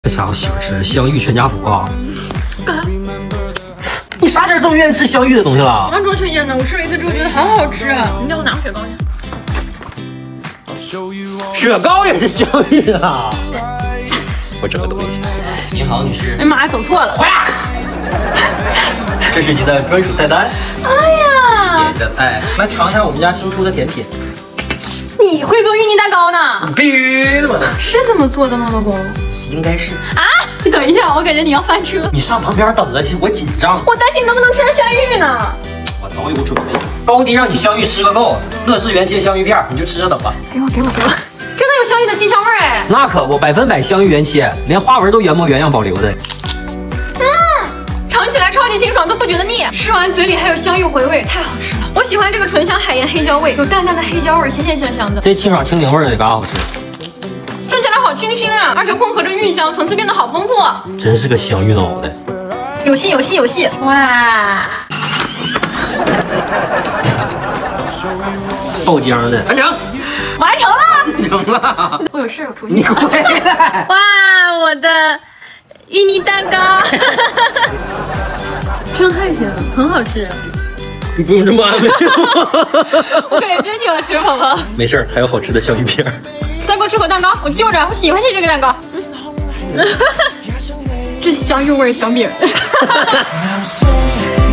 这家伙喜欢吃香芋全家福啊！你啥时候这么愿意吃香芋的东西了？ 刚中秋节呢，我吃了一次之后觉得好好吃啊！你叫我拿个雪糕去。 雪糕也是香芋啊！我整个东西。您好，女士。 哎妈呀，走错了！ 回来。这是您的专属菜单。 哎呀， 点一下菜，来尝一下我们家新出的甜品。 你会做芋泥蛋糕呢？ 必须的嘛！ 是这么做的吗，老公？ 应该是啊！你等一下，我感觉你要翻车。 你上旁边等着去，我紧张。 我担心你能不能吃上香芋呢？ 我早有准备，高低让你香芋吃个够。乐事原切香芋片，你就吃着等吧。 给我！真的有香芋的清香味哎！ 那可不，100%香芋原切，连花纹都原模原样保留的。 尝起来超级清爽，都不觉得腻。吃完嘴里还有香芋回味，太好吃了。我喜欢这个醇香海盐黑椒味，有淡淡的黑椒味，咸咸香香的。 这清爽清柠味的嘎好吃。 吃起来好清新啊，而且混合着芋香，层次变得好丰富。 真是个香芋脑袋。 有戏！哇！ 爆浆的，完成！ 完成了！ 成了！ 我有事，我出去。 你回来！ 哇，我的芋泥蛋糕，真还行，很好吃。 你不用这么安慰我。 我感觉真挺好吃，宝宝。 没事，还有好吃的香芋片。 再给我吃口蛋糕，我就着，我喜欢吃这个蛋糕。这香芋味小饼。